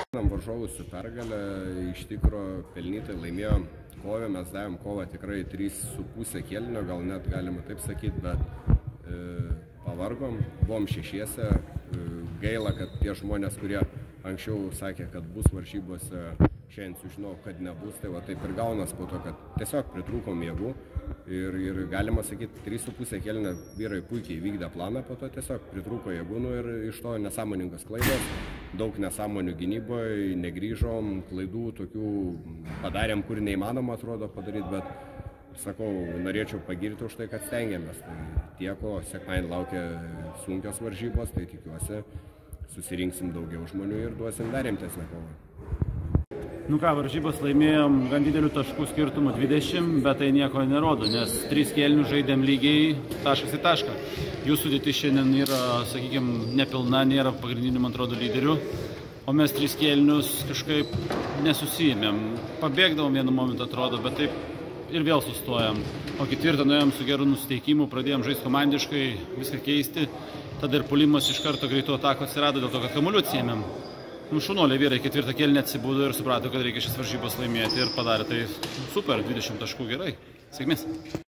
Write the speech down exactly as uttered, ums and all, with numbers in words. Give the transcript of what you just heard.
Varžovus su pergalė, iš tikro pelnytai laimėjom kovę, mes davėm kovą tikrai trys su pusė kėlinio, gal net galima taip sakyti, bet e, pavargom, buvom šešiese, e, gaila, kad tie žmonės, kurie anksčiau sakė, kad bus varžybose, šiandien sužinau, kad nebus, tai va taip ir gaunas po to, kad tiesiog pritrūkom jėgų ir, ir galima sakyti, trys su pusė kėlinio vyrai puikiai vykdė planą, po to tiesiog pritrūko jėgų nu, ir iš to nesąmoningas klaidos. Daug nesąmonių gynyboje, negrįžom, klaidų tokių padarėm, kur neįmanoma atrodo padaryti, bet sakau, norėčiau pagirti už tai, kad stengiamės. Tai tieko, sekmadienį laukia sunkios varžybos, tai tikiuosi susirinksim daugiau žmonių ir duosim dar rimtesnę kovą. Nu ką, varžybos laimėjom gan didelių taškų skirtumų dvidešimt, bet tai nieko nerodo, nes trys kėlinių žaidėm lygiai taškas į tašką. Jų sudėtis šiandien yra, sakykime, nepilna, nėra pagrindinių, man atrodo, lyderių, o mes tris kėlinius kažkaip nesusijėmėm. Pabėgdavom vienu momentu, atrodo, bet taip ir vėl sustojom. O ketvirtą nuėjom su geru nusiteikimu, pradėjom žaisti komandiškai, viską keisti, tada ir puolimas iš karto greitų atakų atsirado dėl to, kad kamuolių atsiėmėm. Nu, šunolė vyrai ketvirtą kėlinį atsibudo ir suprato, kad reikia šis varžybas laimėti ir padarė tai super, dvidešimt taškų gerai. Sėkmės.